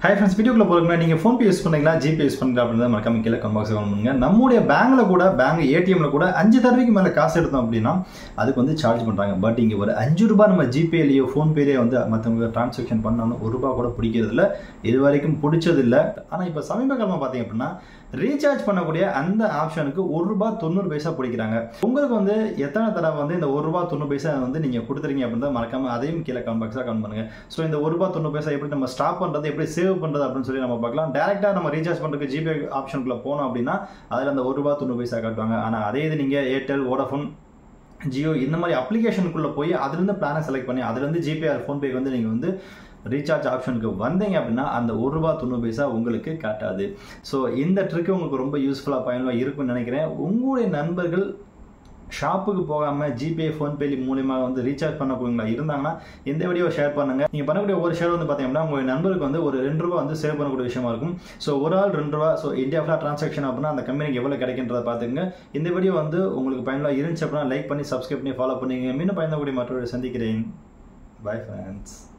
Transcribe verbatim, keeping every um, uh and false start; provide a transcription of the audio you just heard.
Hi friends, video ku போறதுக்கு முன்னாடி நீங்க phone pay யூஸ் பண்றீங்களா Gpay யூஸ் பண்றீங்களா அப்படிங்கறத மறக்காம கீழ கமெண்ட் பாக்ஸ்ல கமெண்ட் பண்ணுங்க. நம்மளுடைய பேங்க்ல கூட பேங்க் A T M ல கூட அஞ்சு தடவைக்கு மேல காசு எடுத்தோம் அப்படினா அதுக்கு வந்து சார்ஜ் பண்றாங்க. பட் இங்க ஒரு அஞ்சு ரூபாய் நம்ம Gpay லயோ phone pay லயோ வந்து மத்தவங்க ட்ரான்சாக்ஷன் பண்ணனும் ஒரு ரூபாய் கூட பிடிக்கிறது இல்ல. இது வரைக்கும் பிடிச்சது இல்ல. ஆனா இப்ப சமீப காலமா பாத்தீங்க அப்படினா ரீசார்ஜ் பண்ணக்கூடிய அந்த ஆப்ஷனுக்கு ஒரு ரூபாய் தொண்ணூறு பைசா பிடிக்கிறாங்க. உங்களுக்கு வந்து எத்தனை தடவை வந்து இந்த ஒரு ரூபாய் தொண்ணூறு பைசா வந்து நீங்க கொடுத்துறீங்க அப்படிங்கறத மறக்காம அதையும் கீழ கமெண்ட் பாக்ஸ்ல கமெண்ட் பண்ணுங்க. சோ இந்த ஒரு ரூபாய் தொண்ணூறு பைசா எப்படி நம்ம ஸ்டாப் பண்றது எப்படி சேவ் பண்றது அப்படினு சொல்லி நம்ம பார்க்கலாம். டைரக்டா நம்ம ரீசார்ஜ் பண்றதுக்கு Gpay ஆப்ஷனுக்குள்ள போனோம் அப்படினா அதுல அந்த ஒரு ரூபாய் தொண்ணூறு பைசா காட்டுவாங்க. ஆனா அதே இது நீங்க Airtel, Vodafone, Jio இந்த மாதிரி அப்ளிகேஷனுக்குள்ள போய் அதுல இருந்து பிளானை செலக்ட் பண்ணி அதுல இருந்து Gpay ஆர் phone pay வந்து நீங்க வந்து ரீசார்ஜ் ஆப்ஷனுக்கு வந்தீங்க அப்படின்னா அந்த ஒரு ரூபாய் தொண்ணூறு பைசா உங்களுக்கு காட்டாது. ஸோ இந்த ட்ரிக் உங்களுக்கு ரொம்ப யூஸ்ஃபுல்லாக பயனுள்ளதாக இருக்கும்னு நினைக்கிறேன். உங்களுடைய நண்பர்கள் ஷாப்புக்கு போகாமல் Gpay, ஃபோன் பே மூலியமா வந்து ரீசார்ஜ் பண்ணக்கூடியவங்களா இருந்தாங்கன்னா இந்த வீடியோ ஷேர் பண்ணுங்க. நீங்கள் பண்ணக்கூடிய ஒரு ஷேர் வந்து பார்த்தீங்கன்னா உங்களுடைய நண்பருக்கு வந்து ஒரு ரெண்டு ரூபா வந்து சேவ் பண்ணக்கூடிய விஷயமா இருக்கும். ஸோ ஒரு ஆள் ரெண்டு ரூபா ஸோ இந்தியா ஃபுல்லாக ட்ரான்சாக்ஷன் அப்படின்னா அந்த கம்பெனிக்கு எவ்வளோ கிடைக்கின்றதை பார்த்துங்க. இந்த வீடியோ வந்து உங்களுக்கு பயனுள்ளதாக இருந்துச்சு அப்படின்னா லைக் பண்ணி சப்ஸ்கிரைப் பண்ணி ஃபாலோ பண்ணிங்க. மீண்டும் பயன்படக்கூடிய மற்றொரு சந்திக்கிறேன். Bye friends.